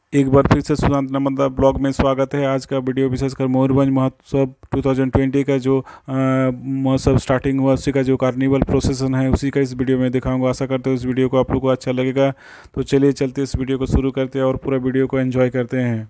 एक बार फिर से सुशांत नमंदा ब्लॉग में स्वागत है। आज का वीडियो विशेषकर मयूरभंज महोत्सव 2020 का जो महोत्सव स्टार्टिंग हुआ उसी का जो कार्निवल प्रोसेशन है उसी का इस वीडियो में दिखाऊंगा। आशा करते हैं इस वीडियो को आप लोग को अच्छा लगेगा। तो चलिए चलते इस वीडियो को शुरू करते हैं और पूरा वीडियो को एंजॉय करते हैं।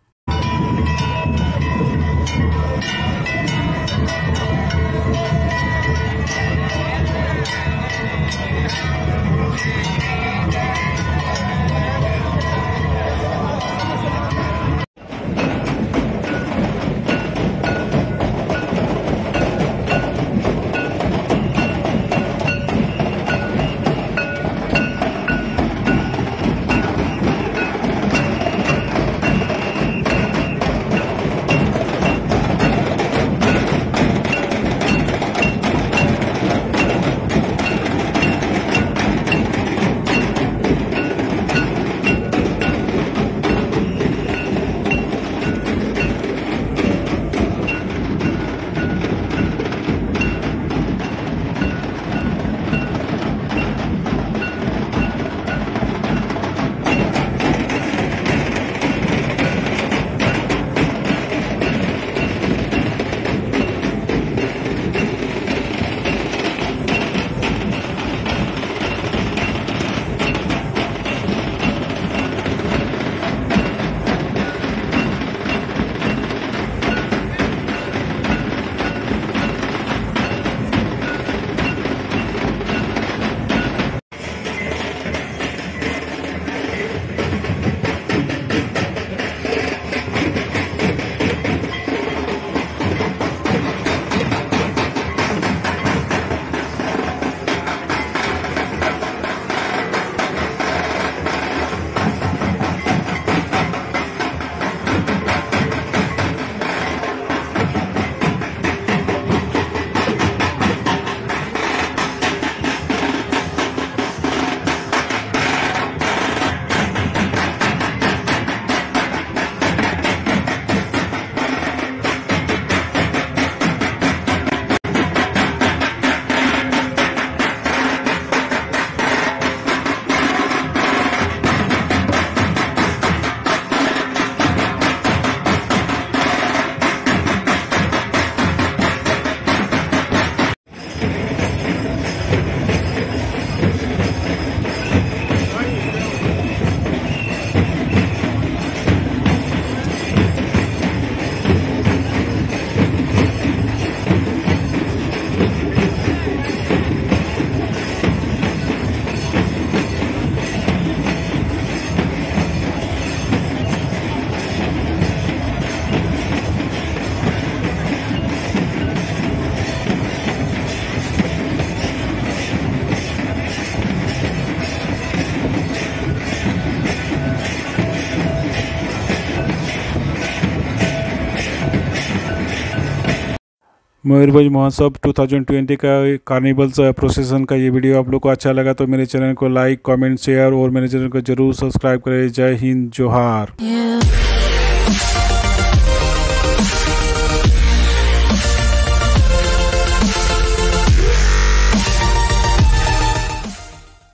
मयूरभंज महोत्सव 2020 का कार्निवल प्रोसेशन का ये वीडियो आप लोग को अच्छा लगा तो मेरे चैनल को लाइक, कमेंट, शेयर और मेरे चैनल को जरूर सब्सक्राइब करें। जय हिंद, जोहार।